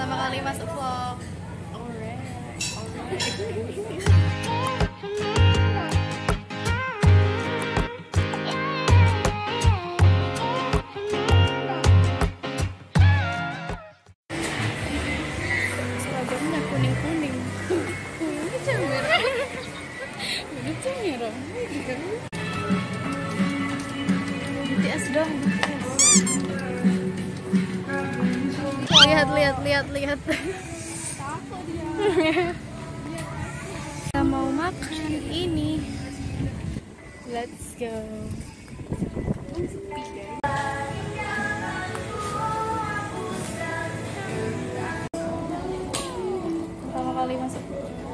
Pertama kali masuk vlog. Alright. Seragamnya kuning-kuning. Ini jangan merah. Ini jangan merah. BTS dong. Lihat. Kita mau makan ini. Let's go. Pertama kali masuk.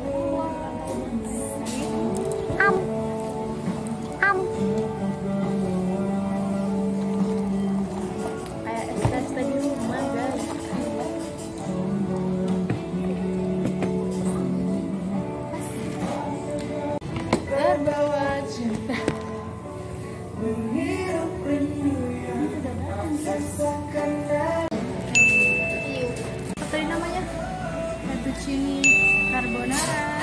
Kayak es tadi rumah guys. Terbawa cinta. Apa tadi namanya? Fettuccine carbonara.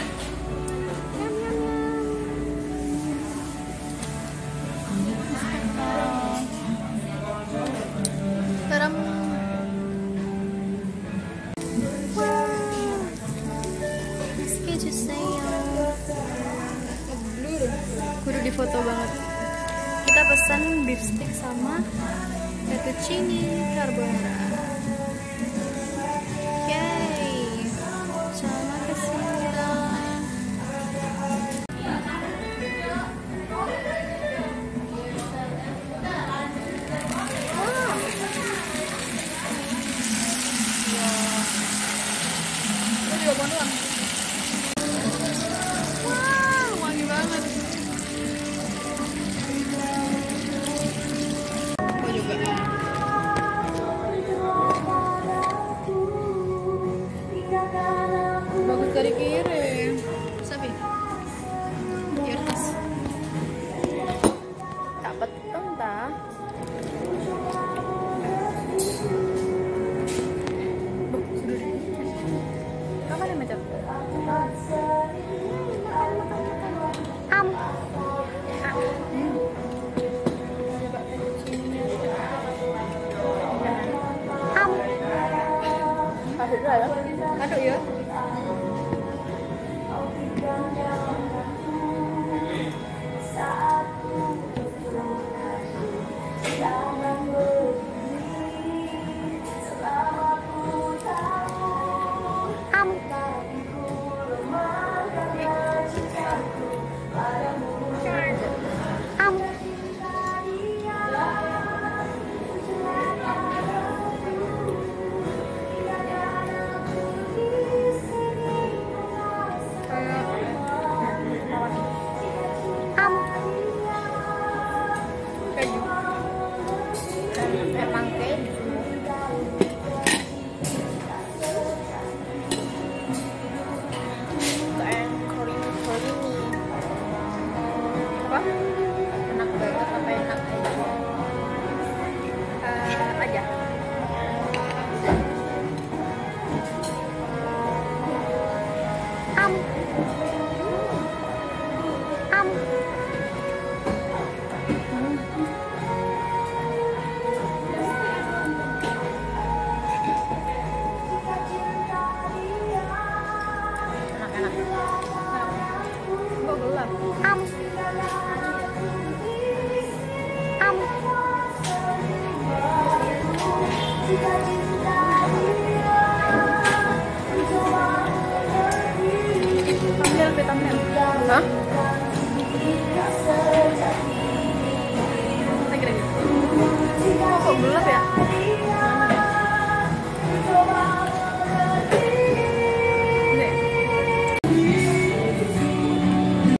Taram. Kudu difoto banget. Kita pesan beef stick sama fettuccine carbonara. Yay! Sama kesini. Wow, wangi banget. Aku juga. Bagus dari kiri. Sapi. Yes. Tak peteng tak? Apa nih macam? Aduk ya. Enak banget apa enak aja. Thumbnail. Hah? Lagi. Kok gelap ya?